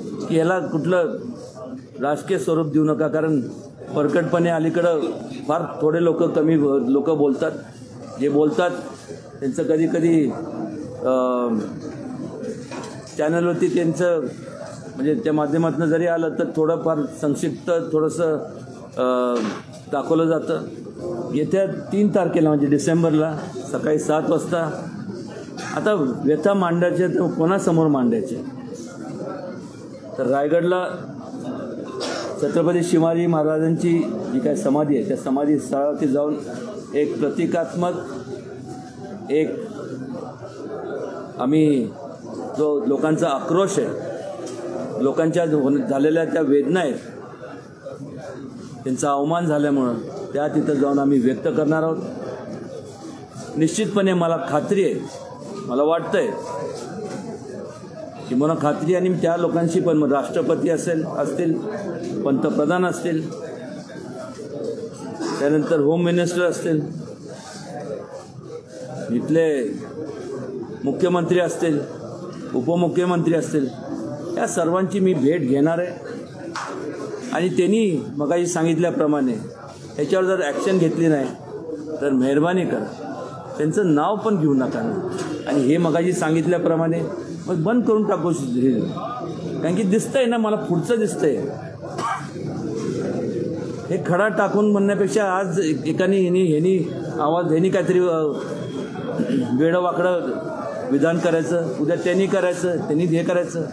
की याला कुठलं राजकीय स्वरूप देऊ नका, कारण परकटपणे अलीकडं फार थोडे लोक कमी लोक बोलतात. जे बोलतात त्यांचं कधी कधी चॅनलवरती त्यांचं म्हणजे त्या माध्यमातून जरी आलं तर थोडंफार संक्षिप्त थोडंसं दाखवलं जातं. येत्या 3 तारखेला म्हणजे डिसेंबरला सकाळी 7 वाजता आता व्यथा मांडायच्या तर कोणासमोर मांडायचे, तर रायगडला छत्रपती शिवाजी महाराजांची जी काय समाधी आहे त्या समाधी स्थळावरती जाऊन एक प्रतिकात्मक एक आम्ही जो लोकांचा आक्रोश आहे, लोकांच्या झालेल्या त्या वेदना आहेत, त्यांचा अवमान झाल्यामुळं त्या तिथं जाऊन आम्ही व्यक्त करणार आहोत. निश्चितपणे मला खात्री आहे, मला वाटतंय की मला खात्री आणि त्या लोकांशी पण राष्ट्रपती असतील, पंतप्रधान असतील, त्यानंतर होम मिनिस्टर असतील, इथले मुख्यमंत्री असतील, उपमुख्यमंत्री असतील, या सर्वांची मी भेट घेणार आहे. आणि त्यांनी मगाशी सांगितल्याप्रमाणे याच्यावर जर ॲक्शन घेतली नाही तर मेहरबानी करा त्यांचं नाव पण घेऊ नका. आणि हे मगाशी सांगितल्याप्रमाणे मग बंद करून टाकू, कारण की दिसतंय ना, मला पुढचं दिसतंय. हे खडा टाकून म्हणण्यापेक्षा आज एकाने ह्यानी काहीतरी वेडवाकडं विधान करायचं, उद्या त्यांनी करायचं, त्यांनी हे करायचं.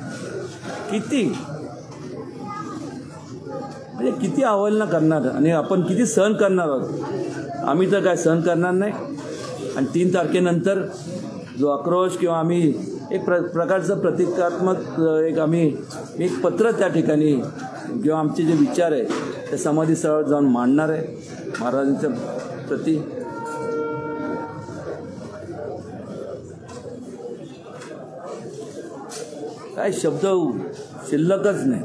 किती अवहेलना करणार आणि आपण किती सहन करणार आहोत. आम्ही तर काय सहन करणार नाही. आणि 3 तारखेनंतर जो आक्रोश किंवा आम्ही एक प्रकारचं प्रतिकात्मक एक पत्र त्या ठिकाणी किंवा आमचे जे विचार आहे त्या समाधी स्थळावर जाऊन मांडणार आहे महाराजांच्या प्रती. काय शब्द शिल्लकच नाही.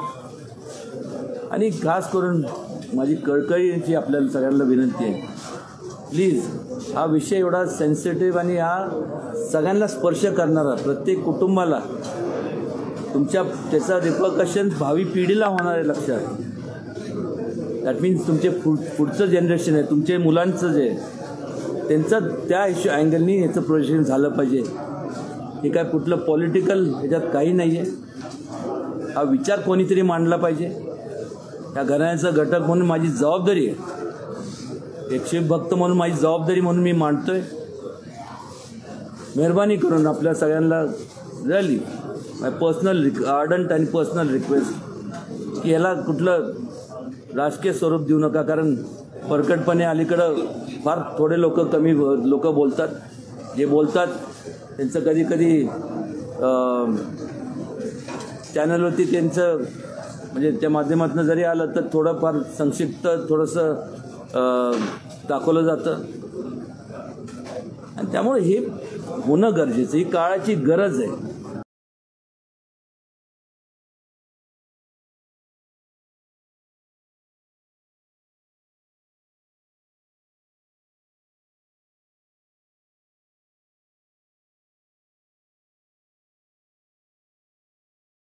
आणि खास करून माझी कळकळीची आपल्याला सगळ्यांना विनंती आहे, प्लीज हा विषय एवढा सेन्सिटिव्ह आणि हा सगळ्यांना स्पर्श करणारा, प्रत्येक कुटुंबाला तुमच्या त्याचा रिपरकशन भावी पिढीला होणार आहे लक्षात. दॅट मीन्स तुमचे पुढचं जनरेशन आहे, तुमचे मुलांचं जे त्यांचं त्या अँगलनी याचं प्रोजेक्शन झालं पाहिजे. हे काय कुठलं पॉलिटिकल ह्याच्यात काही नाही आहे. हा विचार कोणीतरी मांडला पाहिजे. या घराण्याचा घटक म्हणून माझी जबाबदारी आहे, एक शिवभक्त म्हणून माझी जबाबदारी म्हणून मी मांडतोय. मेहरबानी करून आपल्या सगळ्यांना रिअली माय पर्सनल आर्डंट आणि पर्सनल रिक्वेस्ट की याला कुठलं राजकीय स्वरूप देऊ नका, कारण परकटपणे अलीकडं फार थोडे लोक कमी लोक बोलतात. जे बोलतात त्यांचं कधी कधी चॅनलवरती त्यांचं म्हणजे त्या माध्यमातून जरी आलं तर थोडंफार संक्षिप्त थोडंसं दाखवलं जातं. आणि त्यामुळे हे होणं गरजेचं, ही काळाची गरज आहे.